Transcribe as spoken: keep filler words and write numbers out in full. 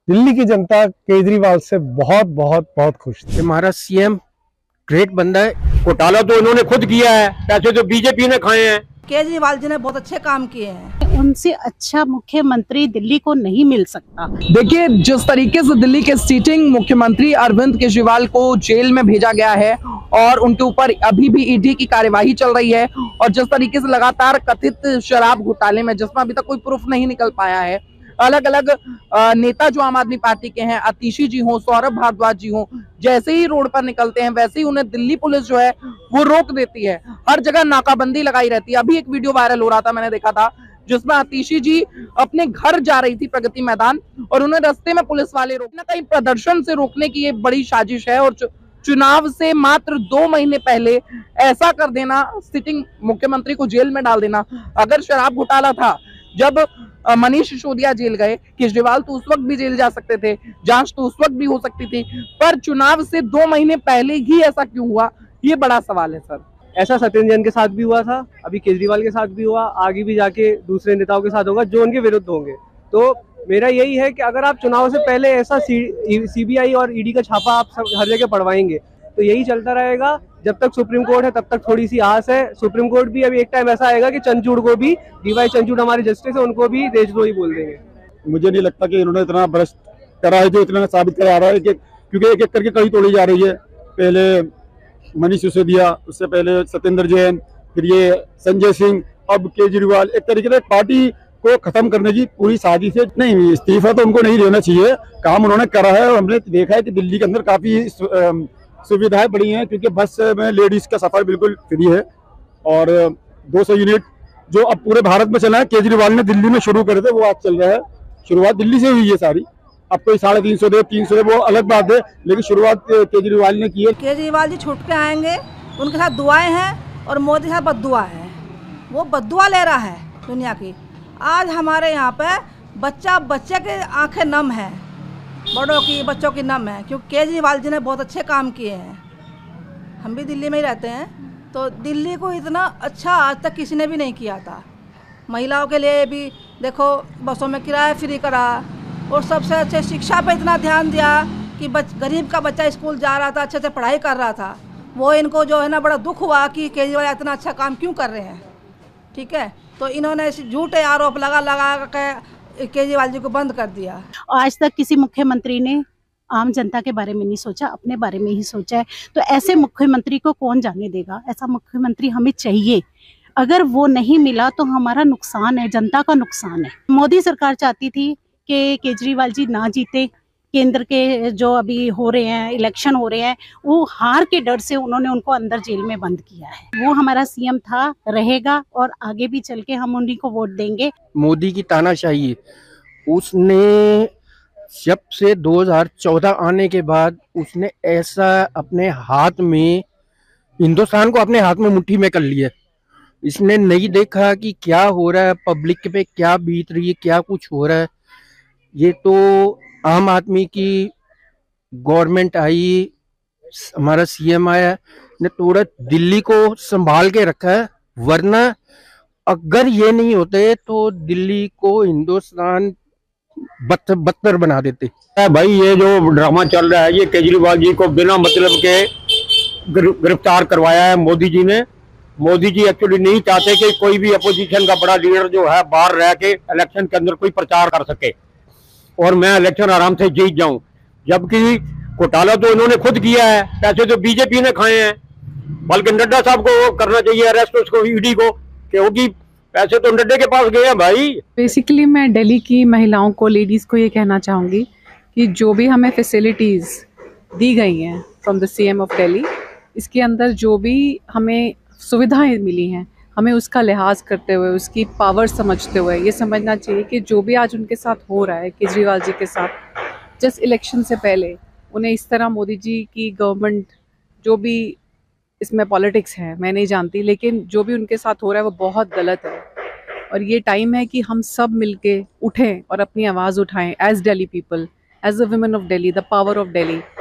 दिल्ली की जनता केजरीवाल से बहुत बहुत बहुत खुश थी। हमारा सीएम ग्रेट बंदा है। घोटाला तो उन्होंने खुद किया है, पैसे तो बीजेपी ने खाए हैं। केजरीवाल जी ने बहुत अच्छे काम किए हैं। उनसे अच्छा मुख्यमंत्री दिल्ली को नहीं मिल सकता। देखिए, जिस तरीके से दिल्ली के सीटिंग मुख्यमंत्री अरविंद केजरीवाल को जेल में भेजा गया है और उनके ऊपर अभी भी ईडी की कार्यवाही चल रही है, और जिस तरीके से लगातार कथित शराब घोटाले में जिसमें अभी तक कोई प्रूफ नहीं निकल पाया है, अलग अलग नेता जो आम आदमी पार्टी के हैं, आतिशी जी हो, सौरभ भारद्वाज जी हो, जैसे ही रोड पर निकलते हैं वैसे ही उन्हें दिल्ली पुलिस जो है वो रोक देती है। हर जगह नाकाबंदी लगाई रहती है। अभी एक वीडियो वायरल हो रहा था, मैंने देखा था, जिसमें आतिशी जी अपने घर जा रही थी प्रगति मैदान, और उन्हें रास्ते में पुलिस वाले रोकना, कहीं प्रदर्शन से रोकने की ये बड़ी साजिश है। और चुनाव से मात्र दो महीने पहले ऐसा कर देना, सिटिंग मुख्यमंत्री को जेल में डाल देना। अगर शराब घोटाला था, जब मनीष सिसोदिया जेल गए, केजरीवाल तो उस वक्त भी जेल जा सकते थे, जांच तो उस वक्त भी हो सकती थी, पर चुनाव से दो महीने पहले ही ऐसा क्यों हुआ, ये बड़ा सवाल है सर। ऐसा सत्येंद्र जैन के साथ भी हुआ था, अभी केजरीवाल के साथ भी हुआ, आगे भी जाके दूसरे नेताओं के साथ होगा जो उनके विरुद्ध होंगे। तो मेरा यही है कि अगर आप चुनाव से पहले ऐसा सीबीआई और ईडी का छापा आप सब हर जगह पड़वाएंगे तो यही चलता रहेगा जब तक सुप्रीम कोर्ट है, तब तक थोड़ी सी आस है। सुप्रीम कोर्ट भी अभी एक टाइम ऐसा आएगा कि चंद्रचूड़ को भी, डीवाई चंद्रचूड़ हमारे जस्टिस है, उनको भी देशद्रोही बोल देंगे। मुझे नहीं लगता कि इन्होंने इतना भ्रष्ट करा है जो इतना साबित करा रहा है कि, क्योंकि एक एक करके कड़ी तोड़ी जा रही है। पहले मनीष सिसोदिया, उससे पहले सत्येंद्र जैन, फिर ये संजय सिंह, अब केजरीवाल। एक तरीके से पार्टी को खत्म करने की पूरी साजिश है। नहीं, इस्तीफा तो उनको नहीं देना चाहिए, काम उन्होंने करा है। और हमने देखा है कि दिल्ली के अंदर काफी सुविधाएं बढ़ी हैं, क्योंकि बस में लेडीज का सफर बिल्कुल फ्री है, और दो सौ यूनिट जो अब पूरे भारत में चला है, केजरीवाल ने दिल्ली में शुरू करे थे, वो आज चल रहा है। शुरुआत दिल्ली से हुई है सारी। अब कोई साढ़े तीन सौ दे, तीन सौ दे, वो अलग बात है, लेकिन शुरुआत केजरीवाल ने की है। केजरीवाल जी छूट के आएंगे, उनके साथ दुआएं हैं, और मोदी के साथ बद्दुआ है। वो बद्दुआ ले रहा है दुनिया की। आज हमारे यहाँ पे बच्चा बच्चे के आंखें नम है, बड़ों की, बच्चों की नम है, क्योंकि केजरीवाल जी ने बहुत अच्छे काम किए हैं। हम भी दिल्ली में ही रहते हैं, तो दिल्ली को इतना अच्छा आज तक किसी ने भी नहीं किया था। महिलाओं के लिए भी देखो, बसों में किराया फ्री करा, और सबसे अच्छे शिक्षा पे इतना ध्यान दिया कि बच गरीब का बच्चा स्कूल जा रहा था, अच्छे से पढ़ाई कर रहा था। वो इनको जो है ना बड़ा दुख हुआ कि केजरीवाल इतना अच्छा काम क्यों कर रहे हैं। ठीक है, तो इन्होंने ऐसे झूठे आरोप लगा लगा के केजरीवाल जी को बंद कर दिया। आज तक किसी मुख्यमंत्री ने आम जनता के बारे में नहीं सोचा, अपने बारे में ही सोचा है। तो ऐसे मुख्यमंत्री को कौन जाने देगा? ऐसा मुख्यमंत्री हमें चाहिए। अगर वो नहीं मिला तो हमारा नुकसान है, जनता का नुकसान है। मोदी सरकार चाहती थी कि केजरीवाल जी ना जीते। केंद्र के जो अभी हो रहे हैं, इलेक्शन हो रहे हैं, वो हार के डर से उन्होंने उनको अंदर जेल में बंद किया है। वो हमारा सीएम था, रहेगा, और आगे भी चल के हम उन्हीं को वोट देंगे। मोदी की तानाशाही, उसने जब से दो हज़ार चौदह आने के बाद उसने ऐसा अपने हाथ में, हिंदुस्तान को अपने हाथ में मुट्ठी में कर लिया। इसने नहीं देखा कि क्या हो रहा है, पब्लिक पे क्या बीत रही है, क्या कुछ हो रहा है। ये तो आम आदमी की गवर्नमेंट आई, हमारा सीएम आया ने थोड़ा दिल्ली को संभाल के रखा है, वरना अगर ये नहीं होते तो दिल्ली को हिंदुस्तान बदतर बदतर बना देते। भाई, ये जो ड्रामा चल रहा है, ये केजरीवाल जी को बिना मतलब के गिरफ्तार करवाया है मोदी जी ने। मोदी जी एक्चुअली नहीं चाहते कि कोई भी अपोजिशन का बड़ा लीडर जो है बाहर रह के इलेक्शन के अंदर कोई प्रचार कर सके और मैं इलेक्शन आराम से जीत जाऊं। जबकि घोटाला तो उन्होंने खुद किया है, पैसे तो बीजेपी ने खाए हैं। बल्कि नड्डा साहब को करना चाहिए अरेस्ट, उसको, ईडी को, क्योंकि पैसे तो नड्डे के पास गए हैं भाई। बेसिकली मैं दिल्ली की महिलाओं को, लेडीज़ को ये कहना चाहूँगी कि जो भी हमें फैसिलिटीज़ दी गई हैं from the CM of Delhi, इसके अंदर जो भी हमें सुविधाएं मिली हैं, हमें उसका लिहाज करते हुए, उसकी पावर समझते हुए ये समझना चाहिए कि जो भी आज उनके साथ हो रहा है, केजरीवाल जी के साथ, जस्ट इलेक्शन से पहले उन्हें इस तरह मोदी जी की गवर्नमेंट, जो भी इसमें पॉलिटिक्स है मैं नहीं जानती, लेकिन जो भी उनके साथ हो रहा है वो बहुत गलत है। और ये टाइम है कि हम सब मिलके उठें और अपनी आवाज़ उठाएं as Delhi people, as a women of Delhi, the power of Delhi.